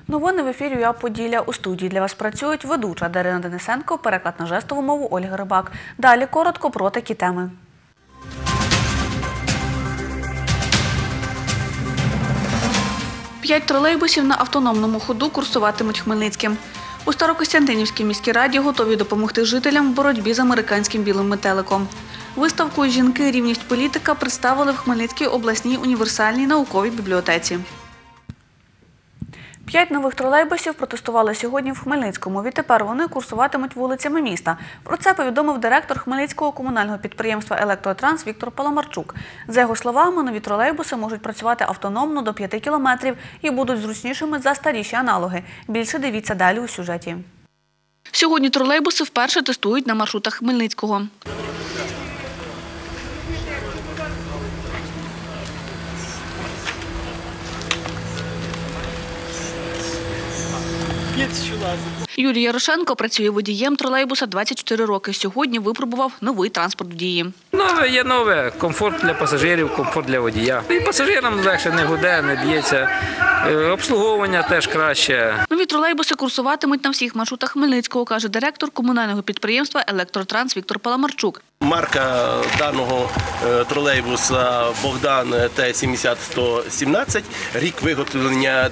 Новини в ефірі ЮА Поділля. У студії для вас працюють ведуча Дарина Денисенко, переклад на жестову мову Ольга Рибак. Далі коротко про такі теми. П'ять тролейбусів на автономному ходу курсуватимуть Хмельницьким. У Старокостянтинівській міській раді готові допомогти жителям в боротьбі з американським білим метеликом. Виставку «Жінки. Рівність. Політика» представили в Хмельницькій обласній універсальній науковій бібліотеці. 5 нових тролейбусів протестували сьогодні в Хмельницькому. Відтепер вони курсуватимуть вулицями міста. Про це повідомив директор Хмельницького комунального підприємства «Електротранс» Віктор Паламарчук. За його словами, нові тролейбуси можуть працювати автономно до 5 кілометрів і будуть зручнішими за старіші аналоги. Більше дивіться далі у сюжеті. Сьогодні тролейбуси вперше тестують на маршрутах Хмельницького. Юрій Ярошенко працює водієм тролейбуса 24 роки. Сьогодні випробував новий транспорт в дії. Нове є нове. Комфорт для пасажирів, комфорт для водія. І пасажирам легше, не гуде, не б'ється. Обслуговування теж краще. Нові тролейбуси курсуватимуть на всіх маршрутах Хмельницького, каже директор комунального підприємства «Електротранс» Віктор Паламарчук. Марка даного тролейбуса «Богдан Т-70-117», рік виготовлення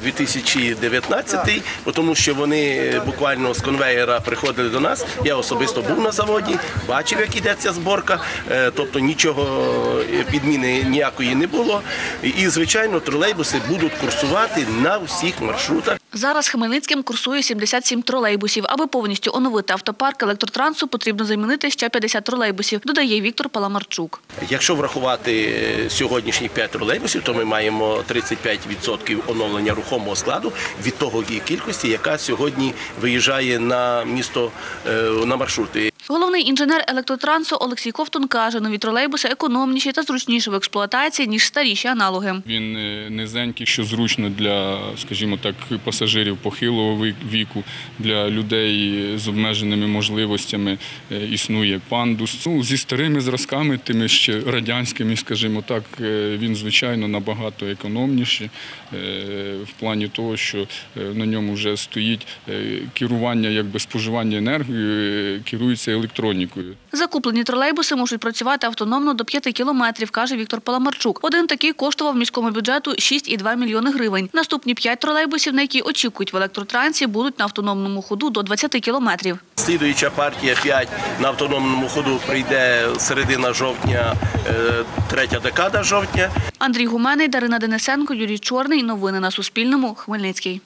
2019, тому що вони буквально з конвеєра приходили до нас. Я особисто був на заводі, бачив, як йде ця зборка, тобто нічого, підміни ніякої не було. І, звичайно, тролейбуси будуть курсувати на всіх маршрутах. Зараз Хмельницьким курсує 77 тролейбусів. Аби повністю оновити автопарк «Електротрансу», потрібно замінити ще 50 тролейбусів, додає Віктор Паламарчук. Якщо врахувати сьогоднішніх 5 тролейбусів, то ми маємо 35% оновлення рухомого складу від того кількості, яка сьогодні виїжджає на місто, на маршрути. Головний інженер «Електротрансу» Олексій Ковтун каже, нові тролейбуси економніші та зручніші в експлуатації, ніж старіші аналоги. Він низенький, що зручно для, скажімо так, пасажирів похилого віку, для людей з обмеженими можливостями існує пандус. Зі старими зразками, тими ще радянськими, скажімо так, він, звичайно, набагато економніший в плані того, що на ньому вже стоїть керування, якби споживання енергії, керується електронікою. Закуплені тролейбуси можуть працювати автономно до 5 кілометрів, каже Віктор Паламарчук. Один такий коштував міському бюджету 6,2 мільйони гривень. Наступні 5 тролейбусів, на які очікують в «Електротрансі», будуть на автономному ходу до 20 кілометрів. Слідуюча партія 5 на автономному ходу прийде середина жовтня, третя декада жовтня. Андрій Гуменний, Дарина Денисенко, Юрій Чорний. Новини на Суспільному. Хмельницький.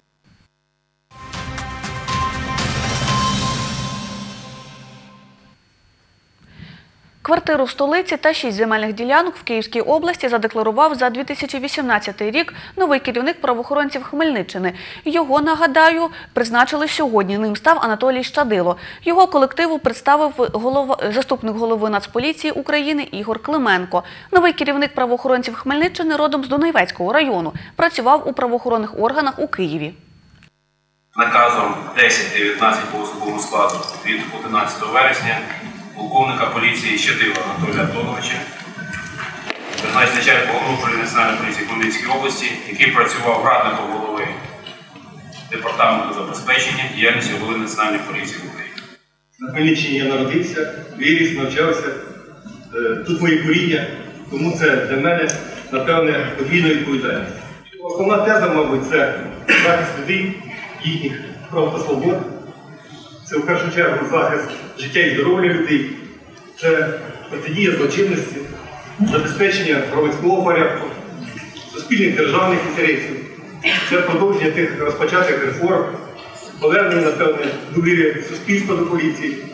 Квартиру в столиці та 6 земельних ділянок в Київській області задекларував за 2018 рік новий керівник правоохоронців Хмельниччини. Його, нагадаю, призначили сьогодні. Ним став Анатолій Щадило. Його колективу представив заступник голови Нацполіції України Ігор Клименко. Новий керівник правоохоронців Хмельниччини родом з Донецького району. Працював у правоохоронних органах у Києві. Наказом 10-19 по особовому складу від 11 вересня полковника поліції Щадила Анатолія Антоновича призначений начальником управління Національної поліції Хмельницької області, який працював радником голови департаменту забезпечення діяльності голови Національної поліції України. На Хмельниччині я народився, виріс, навчався. Тут мої коріння, тому це для мене, напевне, подвійна відповідальність. Основна теза, мабуть, це захист людей, їхніх прав та свобод. Це в першу чергу захист життя і здоров'я людей, це протидія злочинності, забезпечення громадського порядку, суспільних державних інтересів, це продовження тих розпочатих реформ, повернення, напевне, довіри суспільства до поліції.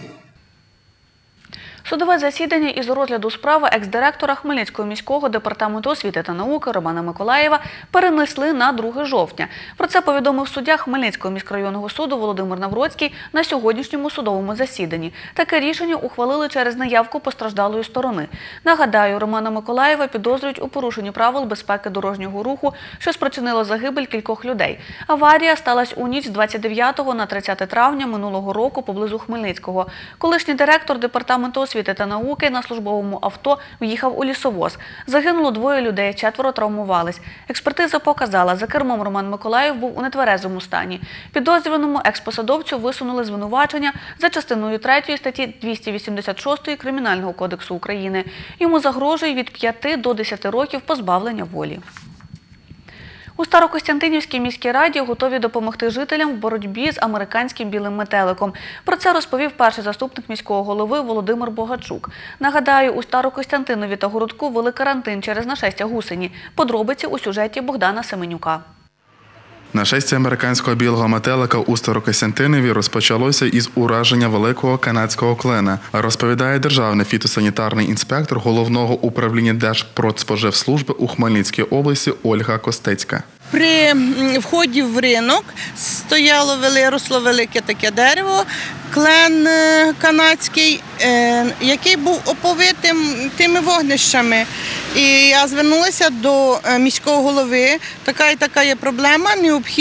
Судове засідання із розгляду справи екс-директора Хмельницького міського департаменту освіти та науки Романа Миколаєва перенесли на 2 жовтня. Про це повідомив суддя Хмельницького міськрайонного суду Володимир Навроцький на сьогоднішньому судовому засіданні. Таке рішення ухвалили через наявку постраждалої сторони. Нагадаю, Романа Миколаєва підозрюють у порушенні правил безпеки дорожнього руху, що спричинило загибель кількох людей. Аварія сталася у ніч з 29 на 30 травня минулого року поблизу Хмельницького. Колишній директор департаменту освіти освіти та науки на службовому авто в'їхав у лісовоз. Загинуло 2 людей, 4 травмувались. Експертиза показала, за кермом Роман Миколаїв був у нетверезому стані. Підозрюваному експосадовцю висунули звинувачення за частиною 3 статті 286 Кримінального кодексу України. Йому загрожує від 5 до 10 років позбавлення волі. У Старокостянтинівській міській раді готові допомогти жителям в боротьбі з американським білим метеликом. Про це розповів перший заступник міського голови Володимир Богачук. Нагадаю, у Старокостянтинові та Городку ввели карантин через нашестя гусені. Подробиці у сюжеті Богдана Семенюка. Нашестя американського білого метелика у Старокостянтинові розпочалося із ураження великого канадського клена, розповідає державний фітосанітарний інспектор Головного управління Держпродспоживслужби у Хмельницькій області Ольга Костецька. При вході в ринок росло велике таке дерево, клен канадський, який був оповитим тими вогнищами. І я звернулася до міського голови, така і така є проблема,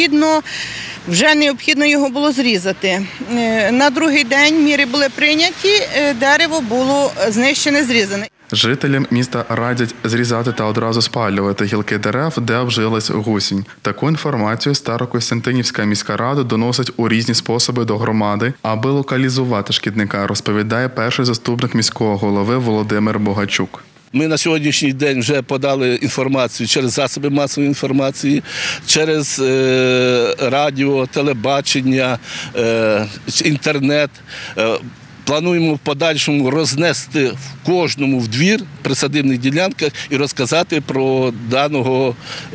вже необхідно його було зрізати. На другий день міри були прийняті, дерево було знищене, зрізане. Жителям міста радять зрізати та одразу спалювати гілки дерев, де обжилась гусінь. Таку інформацію Старокостянтинівська міська рада доносить у різні способи до громади, аби локалізувати шкідника, розповідає перший заступник міського голови Володимир Богачук. Ми на сьогоднішній день вже подали інформацію через засоби масової інформації, через радіо, телебачення, інтернет. Плануємо в подальшому рознести в кожному в двір присадибних ділянках і розказати про даного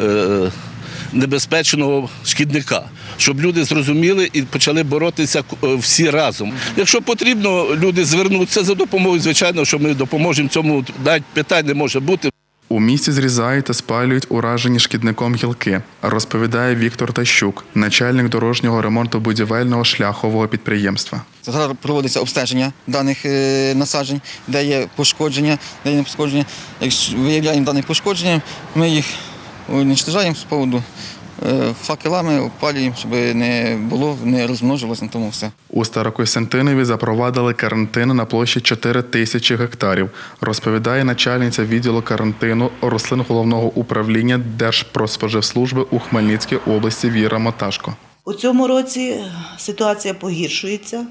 небезпечного шкідника, щоб люди зрозуміли і почали боротися всі разом. Якщо потрібно, люди звернуться за допомогою, звичайно, що ми допоможемо цьому, навіть питань не може бути. У місті зрізають та спалюють уражені шкідником гілки, розповідає Віктор Тащук, начальник дорожнього ремонту будівельного шляхового підприємства. Зараз проводиться обстеження даних насаджень, де є пошкодження, де є не пошкодження. Якщо виявляємо дані пошкодження, ми їх уничтожаємо з поводу факелами, опалюємо, щоб не розмножилося на тому все. У Старокостянтинові запровадили карантин на площі 4000 гектарів, розповідає начальниця відділу карантину рослин Головного управління Держпродспоживслужби у Хмельницькій області Віра Моташко. У цьому році ситуація погіршується.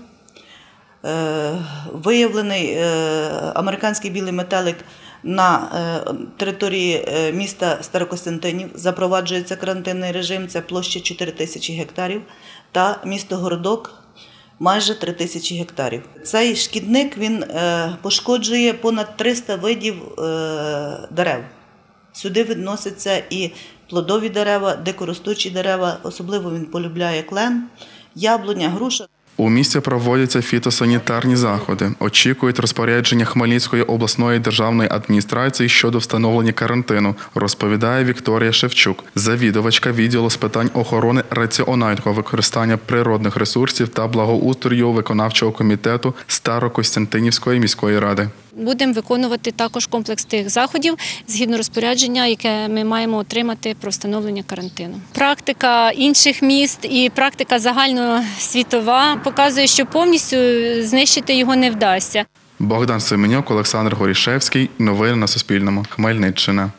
Виявлений американський білий метелик на території міста Старокостянтинів, запроваджується карантинний режим, це площа 4000 гектарів, та місто Городок майже 3000 гектарів. Цей шкідник, він пошкоджує понад 300 видів дерев. Сюди відносяться і плодові дерева, дикоростучі дерева, особливо він полюбляє клен, яблуня, груша. У місті проводяться фітосанітарні заходи. Очікують розпорядження Хмельницької обласної державної адміністрації щодо встановлення карантину, розповідає Вікторія Шевчук, завідувачка відділу з питань охорони раціонального використання природних ресурсів та благоустрою виконавчого комітету Старокостянтинівської міської ради. Будемо виконувати також комплекс тих заходів згідно розпорядження, яке ми маємо отримати про встановлення карантину. Практика інших міст і практика загальносвітова показує, що повністю знищити його не вдасться. Богдан Семенюк, Олександр Горішевський. Новини на Суспільному. Хмельниччина.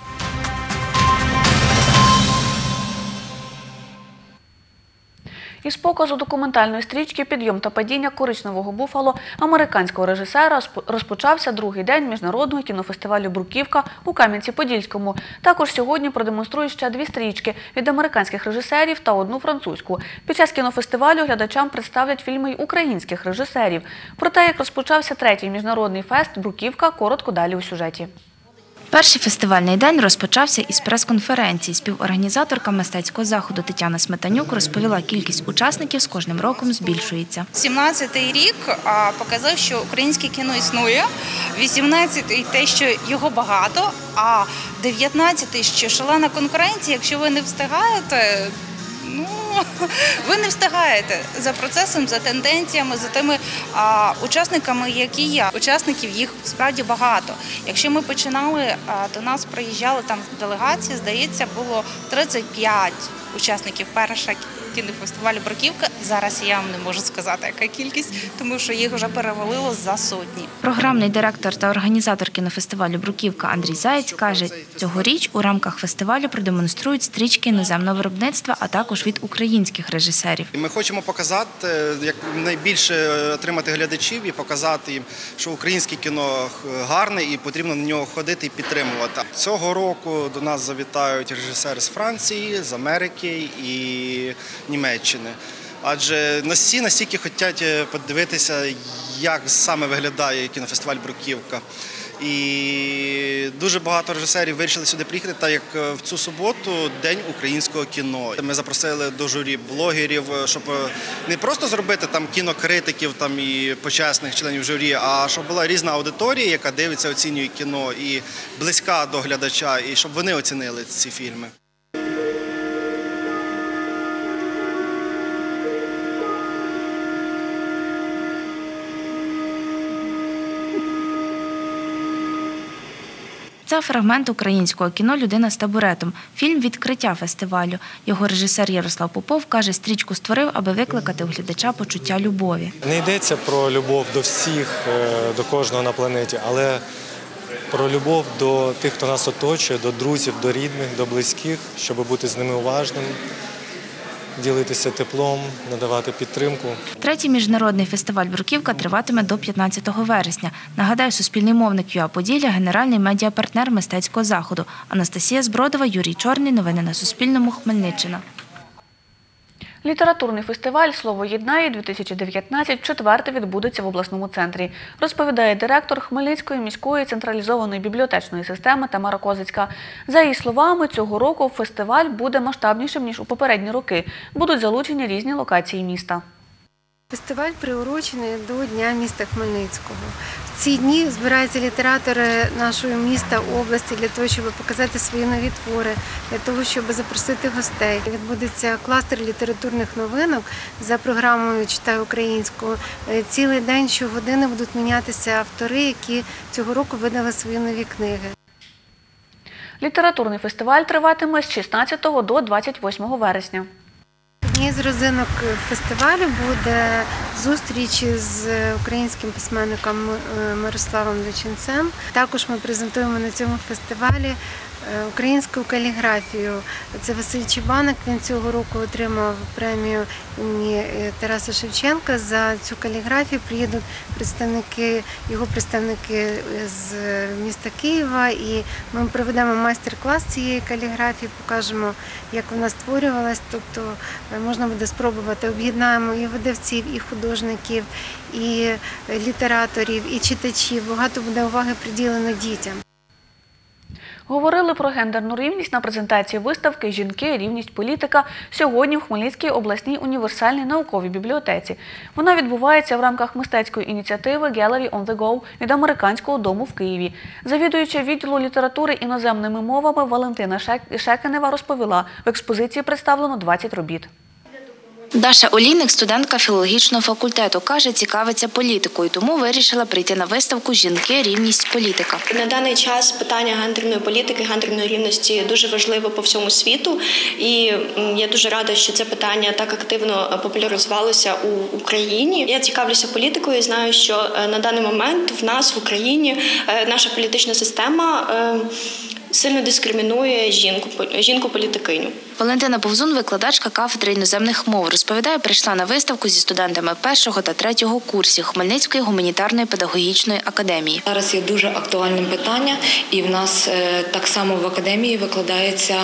Із показу документальної стрічки «Підйом та падіння коричневого буфало» американського режисера розпочався другий день міжнародного кінофестивалю «Бруківка» у Кам'янці-Подільському. Також сьогодні продемонструють ще 2 стрічки від американських режисерів та 1 французьку. Під час кінофестивалю глядачам представлять фільми й українських режисерів. Про те, як розпочався 3-й міжнародний фест «Бруківка», коротко далі у сюжеті. Перший фестивальний день розпочався із прес-конференції. Співорганізаторка мистецького заходу Тетяна Сметанюк розповіла, кількість учасників з кожним роком збільшується. 17-й рік показав, що українське кіно існує, 18-й – те, що його багато, а 19-й – що шалена конкуренція, якщо ви не встигаєте, ви не встигаєте за процесом, за тенденціями, за тими учасниками, які є. Учасників їх справді багато. Якщо ми починали, до нас приїжджали там делегації, здається, було 35 учасників. кінофестивалю «Бруківка». Зараз я вам не можу сказати, яка кількість, тому що їх вже перевалило за сотні. Програмний директор та організатор кінофестивалю «Бруківка» Андрій Заєць каже, цьогоріч у рамках фестивалю продемонструють стрічки іноземного виробництва, а також від українських режисерів. Ми хочемо показати, як найбільше отримати глядачів і показати їм, що українське кіно гарне і потрібно на нього ходити і підтримувати. Цього року до нас завітають режисери з Франції, з Америки і Німеччини. Адже всі настільки хочуть подивитися, як саме виглядає кінофестиваль «Бруківка». І дуже багато режисерів вирішили сюди приїхати, так як в цю суботу – День українського кіно. Ми запросили до журі блогерів, щоб не просто зробити там кінокритиків там, і почесних членів журі, а щоб була різна аудиторія, яка дивиться, оцінює кіно і близька до глядача, і щоб вони оцінили ці фільми. Це фрагмент українського кіно «Людина з табуретом». Фільм «Відкриття фестивалю». Його режисер Ярослав Попов каже, стрічку створив, аби викликати у глядача почуття любові. Не йдеться про любов до всіх, до кожного на планеті, але про любов до тих, хто нас оточує, до друзів, до рідних, до близьких, щоб бути з ними уважним, ділитися теплом, надавати підтримку. Третій міжнародний фестиваль «Бруківка» триватиме до 15 вересня. Нагадаю, суспільний мовник ЮА Поділля – генеральний медіапартнер мистецького заходу. Анастасія Збродова, Юрій Чорний. Новини на Суспільному. Хмельниччина. Літературний фестиваль «Слово єднає-2019» вчетверте відбудеться в обласному центрі, розповідає директор Хмельницької міської централізованої бібліотечної системи Тамара Козицька. За її словами, цього року фестиваль буде масштабнішим, ніж у попередні роки. Будуть залучені різні локації міста. Фестиваль приурочений до Дня міста Хмельницького. В ці дні збираються літератори нашого міста, області для того, щоб показати свої нові твори, для того, щоб запросити гостей. Відбудеться кластер літературних новинок за програмою «Читай українську». Цілий день, щогодини будуть мінятися автори, які цього року видали свої нові книги. Літературний фестиваль триватиме з 16 до 28 вересня. Однією з родзинок фестивалю буде зустріч з українським письменником Мирославом Дочинцем. Також ми презентуємо на цьому фестивалі українську каліграфію. Це Василь Чебаник, він цього року отримав премію імені Тараса Шевченка. За цю каліграфію приїдуть його представники з міста Києва, і ми проведемо майстер-клас цієї каліграфії, покажемо, як вона створювалась, тобто можна буде спробувати, об'єднаємо і видавців, і художників, і літераторів, і читачів. Багато буде уваги приділено дітям. Говорили про гендерну рівність на презентації виставки «Жінки. Рівність. Політика» сьогодні в Хмельницькій обласній універсальній науковій бібліотеці. Вона відбувається в рамках мистецької ініціативи «Gallery on the Go» від Американського дому в Києві. Завідуюча відділу літератури іноземними мовами Валентина Шекенева розповіла, в експозиції представлено 20 робіт. Даша Олійник, студентка філологічного факультету, каже, цікавиться політикою, тому вирішила прийти на виставку «Жінки. Рівність. Політика». На даний час питання гендерної політики, гендерної рівності дуже важливо по всьому світу. І я дуже рада, що це питання так активно популяризувалося у Україні. Я цікавлюся політикою і знаю, що на даний момент в нас в Україні наша політична система сильно дискримінує жінку-політикиню. Валентина Повзун, викладачка кафедри іноземних мов, розповідає, прийшла на виставку зі студентами 1-го та 3-го курсів Хмельницької гуманітарної педагогічної академії. Зараз є дуже актуальним питання, і в нас так само в академії викладається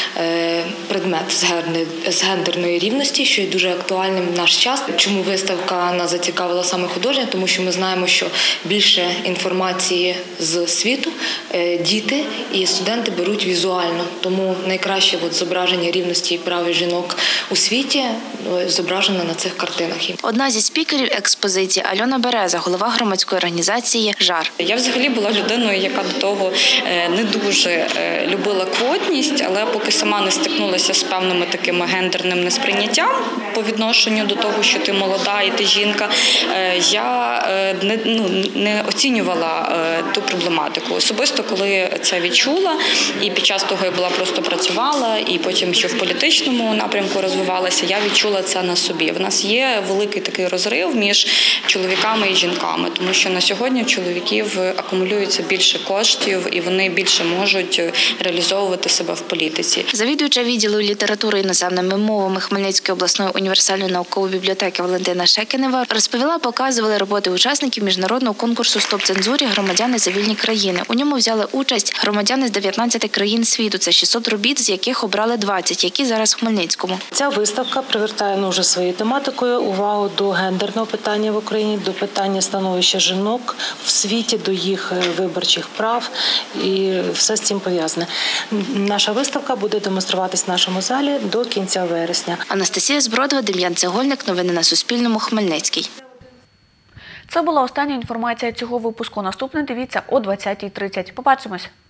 предмет з гендерної рівності, що є дуже актуальним в наш час. Чому виставка нас зацікавила саме художня? Тому що ми знаємо, що більше інформації з світу діти і студенти беруть візуально. Тому найкраще зображення рівності і прав жінок у світі зображено на цих картинах. Одна зі спікерів експозиції Альона Береза, голова громадської організації «Жар». Я взагалі була людиною, яка до того не дуже любила квотність, але поки сама не стикнулася з певними такими гендерним несприйняттям по відношенню до того, що ти молода і ти жінка, я не оцінювала ту проблематику. Особисто, коли це відчула, і під час того я просто працювала, і потім що в політичному напрямку розвивалася, я відчула це на собі. В нас є великий такий розрив між чоловіками і жінками, тому що на сьогодні у чоловіків акумулюється більше коштів і вони більше можуть реалізовувати себе в політиці. Завідувача відділу літератури іноземними мовами Хмельницької обласної універсальної наукової бібліотеки Валентина Шекенева розповіла, показували роботи учасників міжнародного конкурсу «Стоп цензурі. Громадяни за вільні країни». У ньому взяли участь громадяни з 19 країн світу. Це 600 робіт, з яких обрали 20, які зараз в Хмельницькому. Ця виставка привертає вже своєю тематикою увагу до гендерного питання в Україні, до питання становища жінок в світі, до їх виборчих прав і все з цим пов'язане. Наша виставка буде демонструватись в нашому залі до кінця вересня. Анастасія Збродова, Дем'ян Цегольник. Новини на Суспільному. Хмельницький. Це була остання інформація цього випуску. Наступний дивіться о 20:30. Побачимось!